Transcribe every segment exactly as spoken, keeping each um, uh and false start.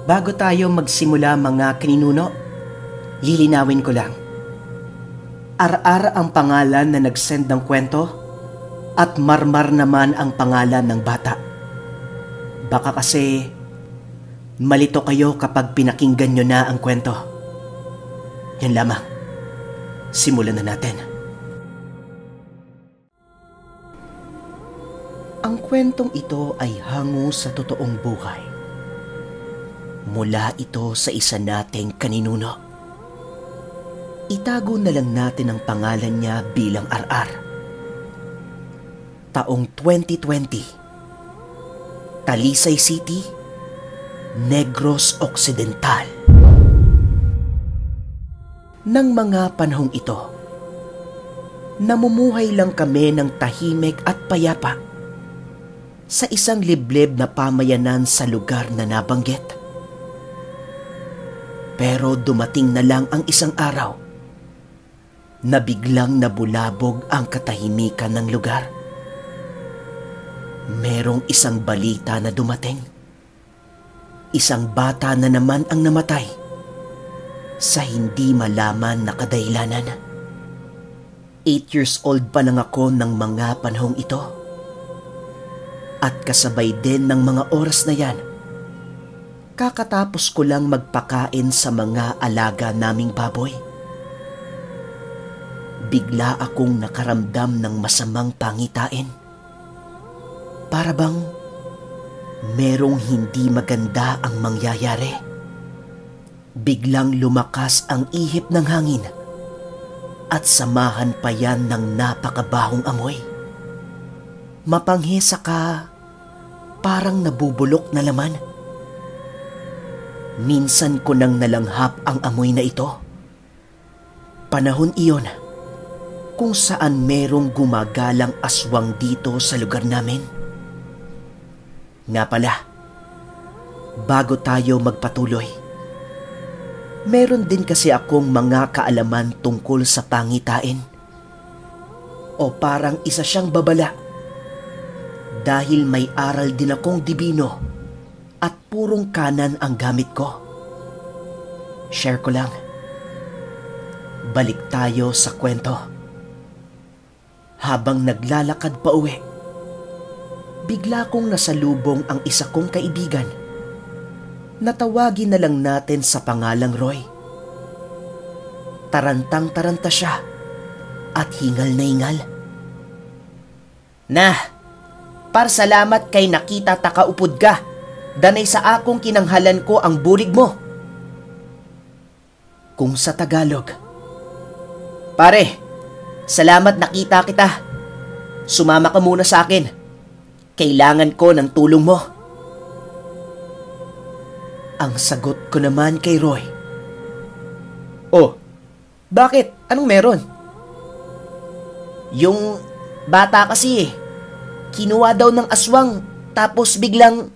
Bago tayo magsimula mga kaninuno, lilinawin ko lang. Ar-ar ang pangalan na nag-send ng kwento at Marmar naman ang pangalan ng bata. Baka kasi malito kayo kapag pinakinggan nyo na ang kwento. Yan lamang. Simulan na natin. Ang kwentong ito ay hango sa totoong buhay. Mula ito sa isa nating kaninuno. Itago na lang natin ang pangalan niya bilang Ar-ar. Taong twenty twenty. Talisay City, Negros Occidental. Nang mga panahong ito, namumuhay lang kami ng tahimik at payapa sa isang liblib na pamayanan sa lugar na nabanggit. Pero dumating na lang ang isang araw na biglang nabulabog ang katahimikan ng lugar. Merong isang balita na dumating. Isang bata na naman ang namatay sa hindi malaman na kadahilanan. Eight years old pa lang ako ng mga panahong ito. At kasabay din ng mga oras na yan, kakatapos ko lang magpakain sa mga alaga naming baboy. Bigla akong nakaramdam ng masamang pangitain. Para bang merong hindi maganda ang mangyayari. Biglang lumakas ang ihip ng hangin at samahan pa yan ng napakabahong amoy. Mapanghisa ka, parang nabubulok na laman. Minsan ko nang nalanghap ang amoy na ito. Panahon iyon kung saan merong gumagalang aswang dito sa lugar namin. Nga pala, bago tayo magpatuloy, meron din kasi akong mga kaalaman tungkol sa pangitain. O parang isa siyang babala, dahil may aral din akong dibino at purong kanan ang gamit ko. Share ko lang. Balik tayo sa kwento. Habang naglalakad pa uwi, bigla kong nasalubong ang isa kong kaibigan. Natawagin na lang natin sa pangalang Roy. Tarantang-taranta siya at hingal na hingal. Nah, par salamat kay nakita takaupod ka. Danay sa akong kinanghalan ko ang burig mo. Kung sa Tagalog, pare, salamat nakita kita. Sumama ka muna sa akin. Kailangan ko ng tulong mo. Ang sagot ko naman kay Roy, oh, bakit? Anong meron? Yung bata kasi eh, kinuha daw ng aswang tapos biglang...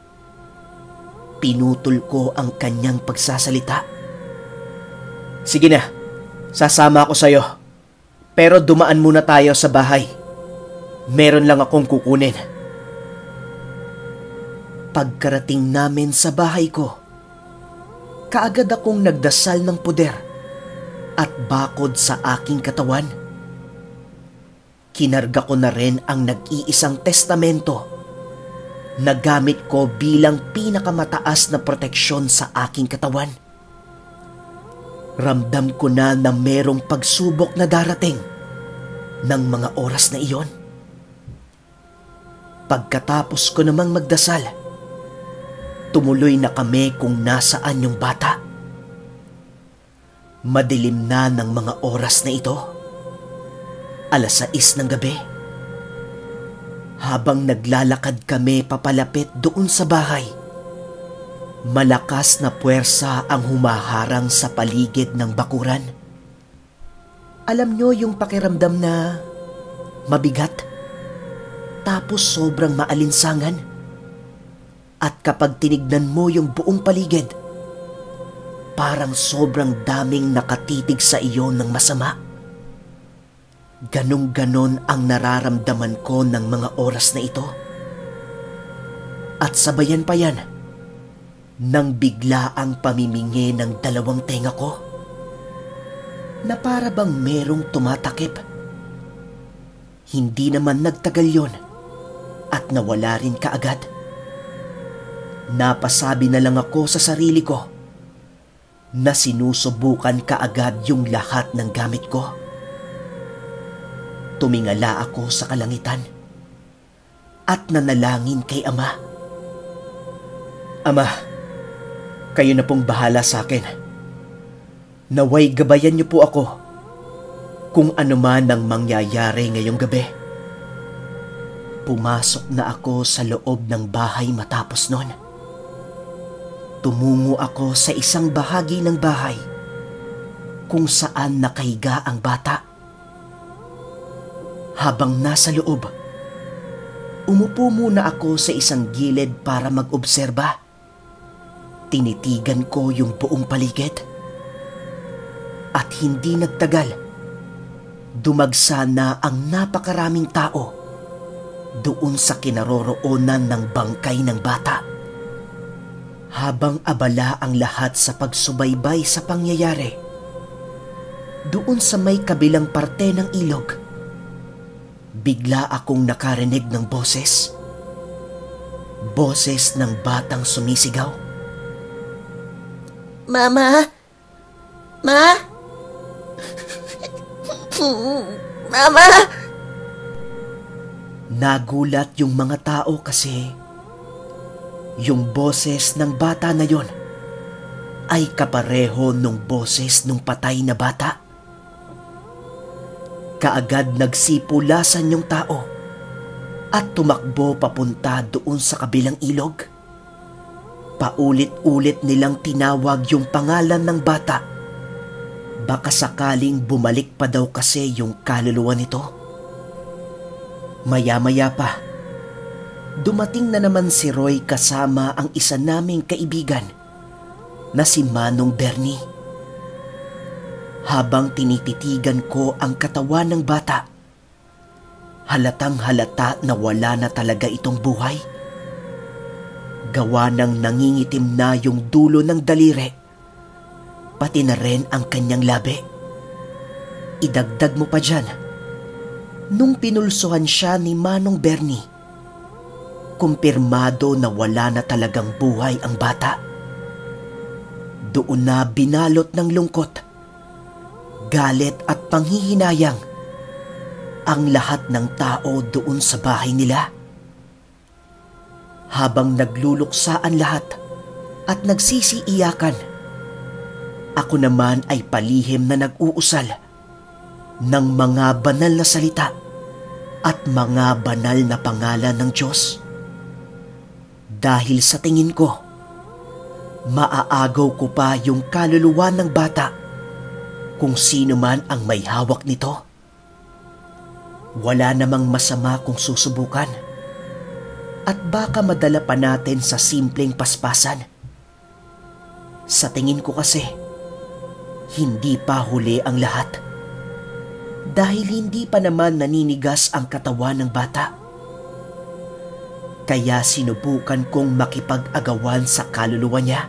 Pinutol ko ang kanyang pagsasalita. Sige na, sasama ako sa'yo. Pero dumaan muna tayo sa bahay. Meron lang akong kukunin. Pagkarating namin sa bahay ko, kaagad akong nagdasal ng puder at bakod sa aking katawan. Kinarga ko na rin ang nag-iisang testamento na gamit ko bilang pinakamataas na proteksyon sa aking katawan. Ramdam ko na na merong pagsubok na darating ng mga oras na iyon. Pagkatapos ko namang magdasal, tumuloy na kami kung nasaan yung bata. Madilim na ng mga oras na ito. Alas sais ng gabi. Habang naglalakad kami papalapit doon sa bahay, malakas na puwersa ang humaharang sa paligid ng bakuran. Alam nyo yung pakiramdam na mabigat, tapos sobrang maalinsangan. At kapag tinignan mo yung buong paligid, parang sobrang daming nakatitig sa iyo ng masama. Ganong-ganon ang nararamdaman ko ng mga oras na ito. At sabayan pa yan nang bigla ang pamimingi ng dalawang tenga ko na para bang merong tumatakip. Hindi naman nagtagal yon at nawala rin kaagad. Napasabi na lang ako sa sarili ko na sinusubukan kaagad yung lahat ng gamit ko. Tumingala ako sa kalangitan at nanalangin kay Ama. Ama, kayo na pong bahala sa akin. Naway gabayan niyo po ako kung ano man ang mangyayari ngayong gabi. Pumasok na ako sa loob ng bahay matapos nun. Tumungo ako sa isang bahagi ng bahay kung saan nakahiga ang bata. Habang nasa loob, umupo muna ako sa isang gilid para mag-obserba. Tinitigan ko yung buong paligid. At hindi nagtagal, dumagsa na ang napakaraming tao doon sa kinaroroonan ng bangkay ng bata. Habang abala ang lahat sa pagsubaybay sa pangyayari, doon sa may kabilang parte ng ilog, bigla akong nakarinig ng boses. Boses ng batang sumisigaw. Mama? Ma? Mama? Nagulat yung mga tao kasi yung boses ng bata na yon ay kapareho nung boses nung patay na bata. Kaagad nagsipulasan yung tao at tumakbo papunta doon sa kabilang ilog. Paulit-ulit nilang tinawag yung pangalan ng bata. Baka sakaling bumalik pa daw kasi yung kaluluwa nito. Maya-maya pa, dumating na naman si Roy kasama ang isa naming kaibigan na si Manong Bernie. Habang tinititigan ko ang katawan ng bata, halatang halata na wala na talaga itong buhay. Gawa ng nangingitim na yung dulo ng daliri, pati na rin ang kanyang labi. Idagdag mo pa dyan, nung pinulsuhan siya ni Manong Bernie, kumpirmado na wala na talagang buhay ang bata. Doon na binalot ng lungkot, galit at panghihinayang ang lahat ng tao doon sa bahay nila. Habang nagluluksaan lahat at nagsisiiyakan, ako naman ay palihim na nag-uusal ng mga banal na salita at mga banal na pangalan ng Diyos. Dahil sa tingin ko, maaagaw ko pa yung kaluluwa ng bata kung sino man ang may hawak nito. Wala namang masama kung susubukan at baka madala pa natin sa simpleng paspasan. Sa tingin ko kasi, hindi pa huli ang lahat dahil hindi pa naman naninigas ang katawan ng bata. Kaya sinubukan kong makipag-agawan sa kaluluwa niya.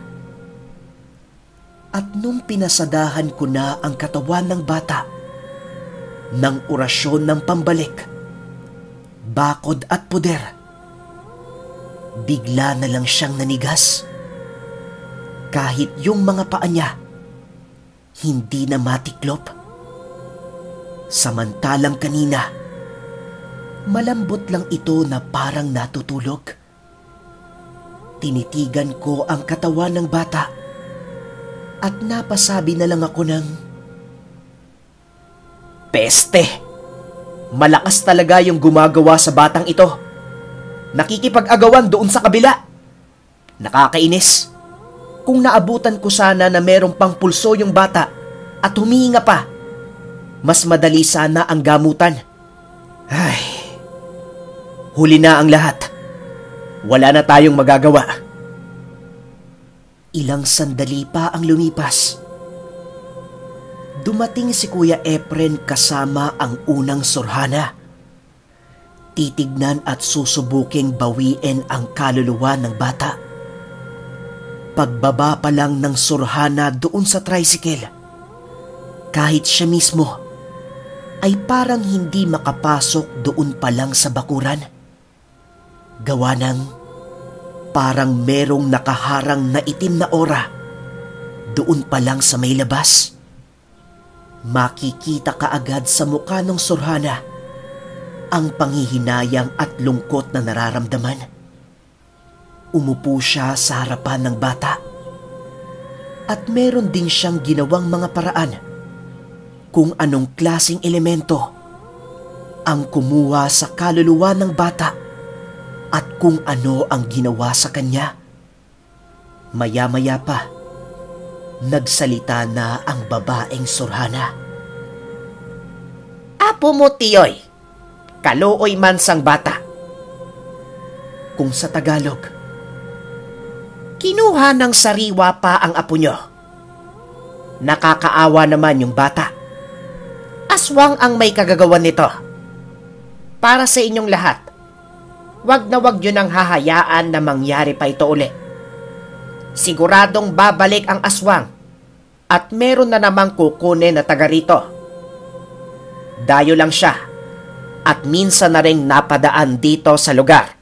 At nung pinasadahan ko na ang katawan ng bata ng orasyon ng pambalik, bakod at puder, bigla na lang siyang nanigas. Kahit yung mga paa niya hindi na matiklop. Samantalang kanina, malambot lang ito na parang natutulog. Tinitigan ko ang katawan ng bata at napasabi na lang ako ng, "Peste! Malakas talaga yung gumagawa sa batang ito. Nakikipag-agawan doon sa kabila. Nakakainis. Kung naabutan ko sana na merong pang pulso yung bata at humihinga pa, mas madali sana ang gamutan. Ay, huli na ang lahat. Wala na tayong magagawa." Ilang sandali pa ang lumipas. Dumating si Kuya Efren kasama ang unang surhana. Titignan at susubuking bawiin ang kaluluwa ng bata. pagbaba pa lang ng surhana doon sa tricycle, kahit siya mismo ay parang hindi makapasok doon pa lang sa bakuran. Gawa ng parang merong nakaharang na itim na aura doon pa lang sa may labas. Makikita kaagad sa mukha ng surhana ang panghihinayang at lungkot na nararamdaman. Umupo siya sa harapan ng bata at meron din siyang ginawang mga paraan kung anong klaseng elemento ang kumuha sa kaluluwa ng bata at kung ano ang ginawa sa kanya. Maya-maya pa, nagsalita na ang babaeng surhana. "Apo mo, tiyoy, kaluoy man sang bata." Kung sa Tagalog, "Kinuha ng sariwa pa ang apo nyo. Nakakaawa naman yung bata. Aswang ang may kagagawan nito. Para sa inyong lahat, wag na wag yun ang hahayaan na mangyari pa ito uli. Siguradong babalik ang aswang at meron na namang kukunin na taga rito. Dayo lang siya at minsan na rin napadaan dito sa lugar."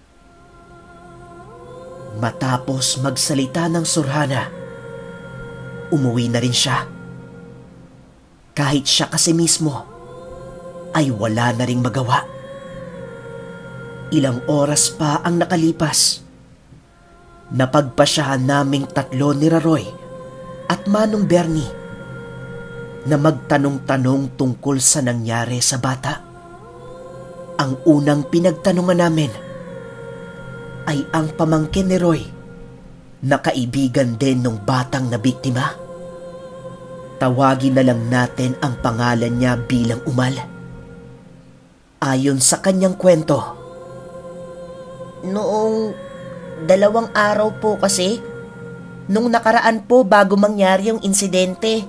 Matapos magsalita ng surhana, umuwi na rin siya. Kahit siya kasi mismo ay wala na ring magawa. Ilang oras pa ang nakalipas. Napagpasyahan naming tatlo ni Raroy at Manong Bernie na magtanong-tanong tungkol sa nangyari sa bata. Ang unang pinagtanungan namin ay ang pamangkin ni Roy na kaibigan din ng batang na biktima. Tawagin na lang natin ang pangalan niya bilang Umal. Ayon sa kanyang kwento, Noong dalawang araw po kasi, nung nakaraan po bago mangyari yung insidente,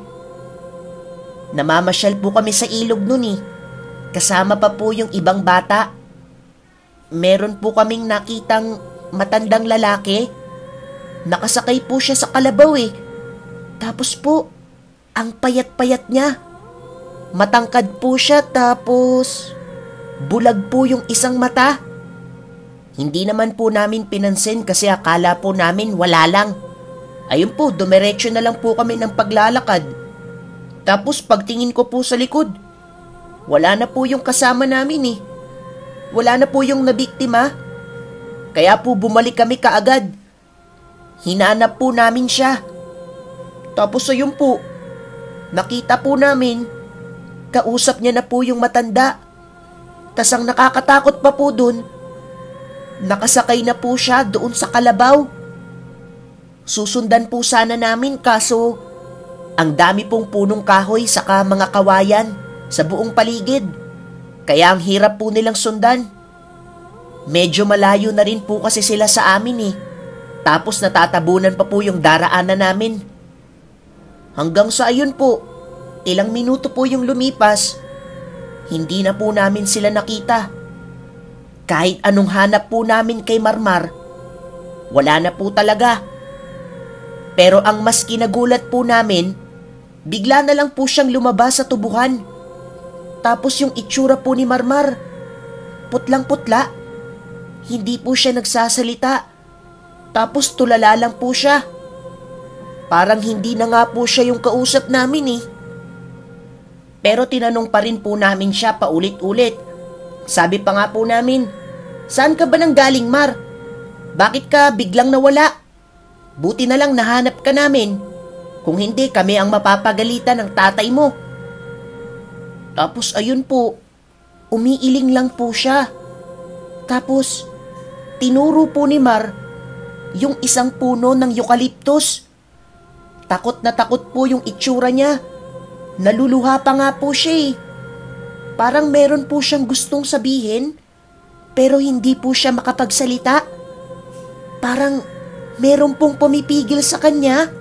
namamasyal po kami sa ilog nun eh. Kasama pa po yung ibang bata. Meron po kaming nakitang matandang lalaki. Nakasakay po siya sa kalabaw eh. Tapos po, ang payat-payat niya. Matangkad po siya tapos bulag po yung isang mata. Hindi naman po namin pinansin kasi akala po namin wala lang. Ayun po, dumiretso na lang po kami ng paglalakad. Tapos pagtingin ko po sa likod, wala na po yung kasama namin eh. Wala na po yung nabiktima. Kaya po bumalik kami kaagad. Hinanap po namin siya. Tapos ayun po, nakita po namin, kausap niya na po yung matanda. Tas ang nakakatakot pa po dun, nakasakay na po siya doon sa kalabaw. Susundan po sana namin kaso ang dami pong punong kahoy saka mga kawayan sa buong paligid. Kaya ang hirap po nilang sundan. Medyo malayo na rin po kasi sila sa amin eh. Tapos natatabunan pa po yung daraanan namin. Hanggang sa ayun po, ilang minuto po yung lumipas, hindi na po namin sila nakita. Kahit anong hanap po namin kay Marmar, wala na po talaga. Pero ang mas kinagulat po namin, bigla na lang po siyang lumabas sa tubuhan. Tapos yung itsura po ni Marmar, putlang-putla. Hindi po siya nagsasalita. Tapos tulala lang po siya. Parang hindi na nga po siya yung kausap namin eh. Pero tinanong pa rin po namin siya paulit-ulit. Sabi pa nga po namin, "Saan ka ba nang galing, Mar? Bakit ka biglang nawala? Buti na lang nahanap ka namin. Kung hindi, kami ang mapapagalitan ng tatay mo." Tapos ayun po, umiiling lang po siya. Tapos tinuro po ni Mar yung isang puno ng eucalyptus. Takot na takot po yung itsura niya. Naluluha pa nga po siya eh. Parang meron po siyang gustong sabihin, pero hindi po siya makapagsalita. Parang meron pong pumipigil sa kanya.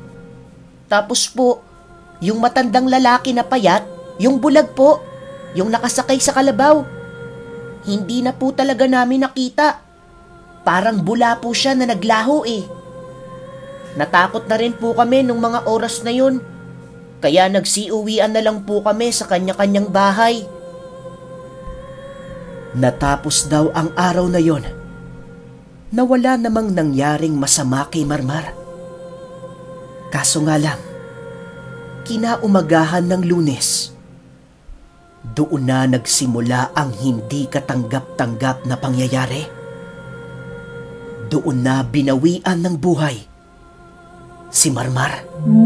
Tapos po, yung matandang lalaki na payat, yung bulag po, yung nakasakay sa kalabaw, hindi na po talaga namin nakita. Parang bula po siya na naglaho eh. Natakot na rin po kami nung mga oras na yun. Kaya nagsiuwian na lang po kami sa kanya-kanyang bahay. Natapos daw ang araw na yon na wala namang nangyaring masama kay Marmar. Kaso nga lang, kinaumagahan ng Lunes, doon na nagsimula ang hindi katanggap-tanggap na pangyayari. Doon na binawian ng buhay si Marmar.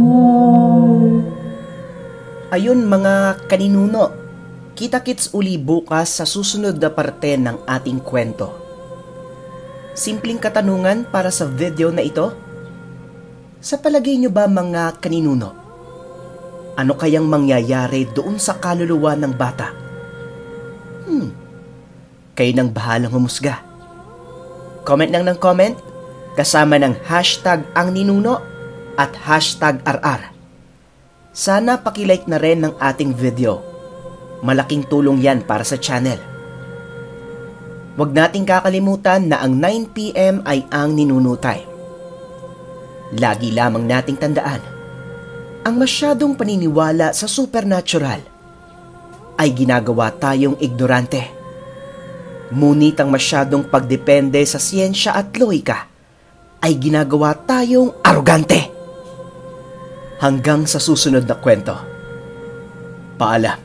Ayun mga kaninuno, kita-kits uli bukas sa susunod na parte ng ating kwento. Simpleng katanungan para sa video na ito. Sa palagay nyo ba mga kaninuno, ano kayang mangyayari doon sa kaluluwa ng bata? Hmm, kayo nang bahalang humusga. Comment lang ng comment, kasama ng hashtag ang ninuno at hashtag R R. Sana pakilike na rin ng ating video. Malaking tulong yan para sa channel. Huwag nating kakalimutan na ang nine p m ay ang ninuno time. Lagi lamang nating tandaan, ang masyadong paniniwala sa supernatural ay ginagawa tayong ignorante. Ngunit ang masyadong pagdepende sa siyensya at lohika ay ginagawa tayong arogante. Hanggang sa susunod na kwento. Paalam.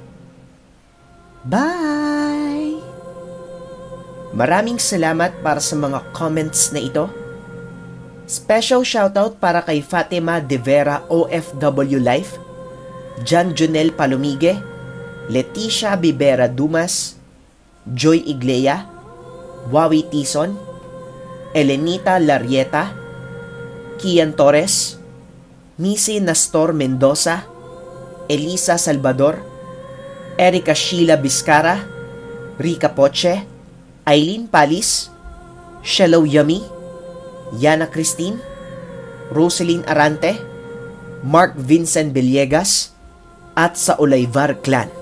Bye! Maraming salamat para sa mga comments na ito. Special shoutout para kay Fatima De Vera O F W Life, John Junel Palomige, Leticia Bibera Dumas, Joy Iglea, Wawi Tison, Elenita Larieta, Kian Torres, Missy Nastor Mendoza, Elisa Salvador, Erica Sheila Vizcara, Rica Poche, Aileen Palis, Shallow Yummy, Yana Christine, Roseline Arante, Mark Vincent Villegas, at sa Olayvar Clan.